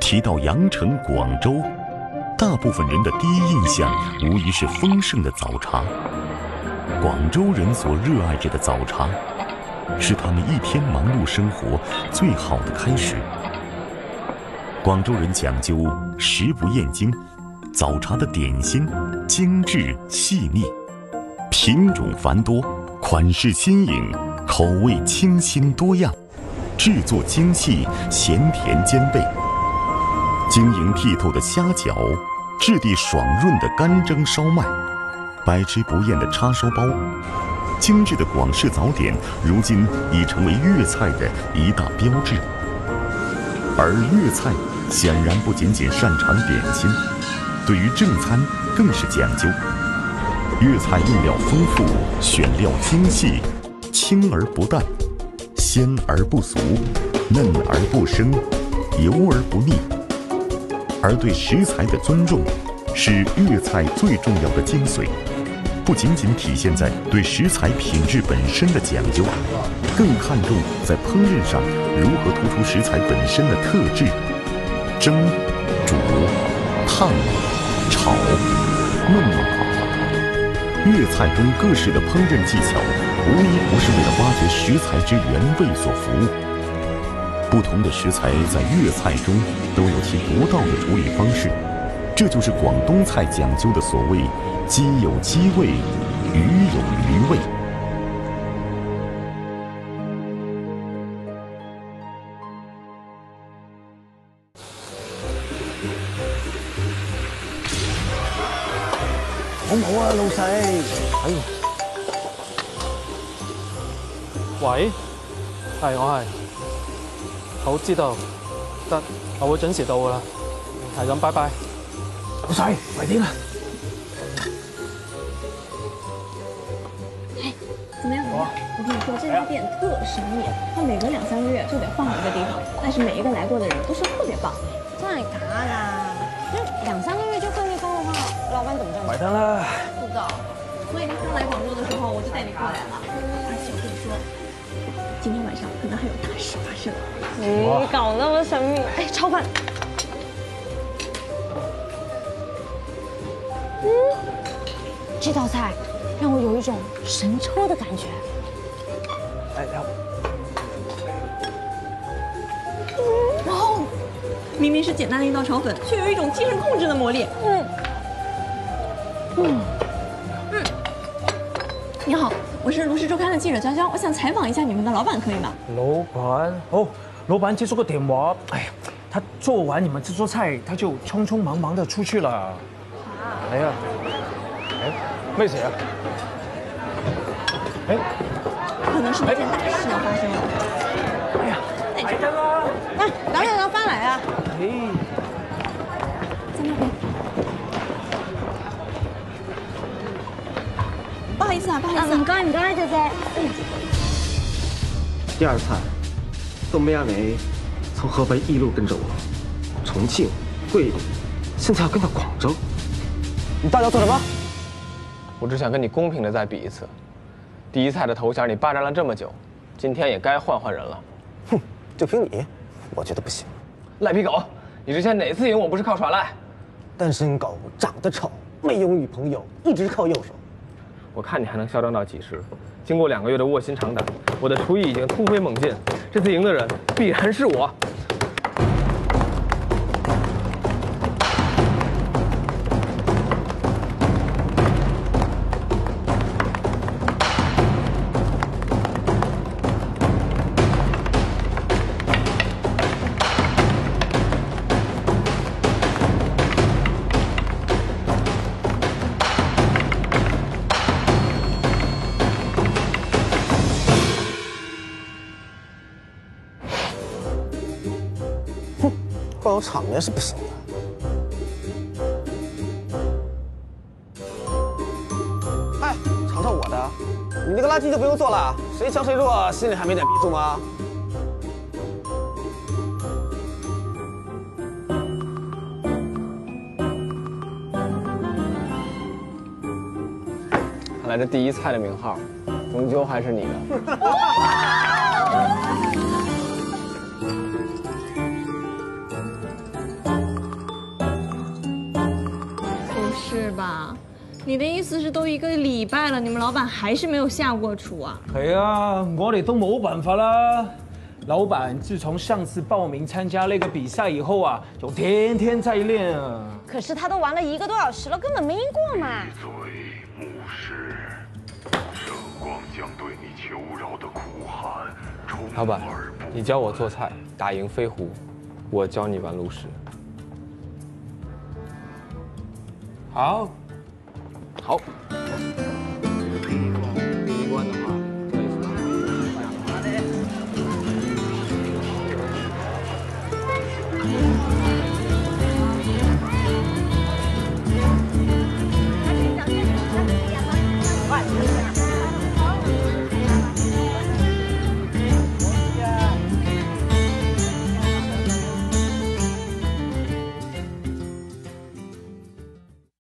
提到阳城、广州，大部分人的第一印象无疑是丰盛的早茶。广州人所热爱着的早茶，是他们一天忙碌生活最好的开始。广州人讲究食不厌精，早茶的点心精致细腻，品种繁多，款式新颖，口味清新多样，制作精细，咸甜兼备。晶莹剔透的虾饺，质地爽润的干蒸烧麦，百吃不厌的叉烧包，精致的广式早点，如今已成为粤菜的一大标志。而粤菜显然不仅仅擅长点心，对于正餐更是讲究。粤菜用料丰富，选料精细，清而不淡，鲜而不俗，嫩而不生，油而不腻。而对食材的尊重，是粤菜最重要的精髓，不仅仅体现在对食材品质本身的讲究，更看重在烹饪上如何突出食材本身的特质。蒸、煮、烫、炒、焖。粤菜中各式的烹饪技巧，无一不是为了挖掘食材之原味所服务。不同的食材在粤菜中都有其独到的处理方式，这就是广东菜讲究的所谓“鸡有鸡味，鱼有鱼味”。 好唔好啊，老細？哎， 喂，係我係，好知道，得，我會準時到噶啦，係咁，拜拜。 老細，快啲啦！ 哎，怎么样？我跟你说，这家店特神秘，它每隔2-3个月就得换一个地方，但是每一个来过的人都说特别棒。 真係假㗎？那2-3個月就換地方的話，老闆怎麼這樣？ 買單啦！ 不知道，所以他刚来广州的时候，我就带你过来了。而且我跟你说，今天晚上可能还有大事发生。 你搞那麼神秘， 哎，炒饭。 這道菜讓我有一種神抽的感覺。 哎， 哇哦，明明是简单的一道炒粉，却有一种精神控制的魔力。你好，我是《卢氏周刊》的记者娇娇，我想采访一下你们的老板，可以吗？ 老闆，好，老闆接咗個電話，哎呀，他做完你們這桌菜，他就匆匆忙忙的出去了。哎呀，哎，咩事啊？哎， 可能是有件大事要发生了。 哎呀， 来得啦， 哎，等陣我翻嚟啊！ 哎， 在那边。不好意思啊，不好意思。 唔該唔該，姐姐。 第二菜，豆妹阿梅从河北一路跟着我，重庆、桂林，现在要跟到广州。你到底要做什么？ 我只想跟你公平的再比一次。第一菜的头衔你霸占了这么久，今天也该换换人了。 哼，就凭你，我觉得不行。 赖皮狗，你之前哪次赢我不是靠耍赖？ 单身狗长得丑，没有女朋友，一直靠右手。 我看你还能嚣张到几时？经过2个月的卧薪尝胆，我的厨艺已经突飞猛进，这次赢的人必然是我。 光有场面是不行的。哎，尝尝我的，你那个垃圾就不用做了，谁强谁弱，心里还没点逼数吗？ 看来这第一菜的名号，终究还是你的。 你的意思是都1个礼拜了，你们老板还是没有下过厨啊？ 係啊，我哋都冇辦法啦。老闆自從上次報名參加那個比賽以後啊，就天天在練啊。 可是他都玩了1个多小時了，根本沒贏過嘛。 閉嘴，牧師，聖光將對你求饒的哭喊充老板， 耳不你教我做菜，打贏飛狐，我教你玩爐石。 好。 好。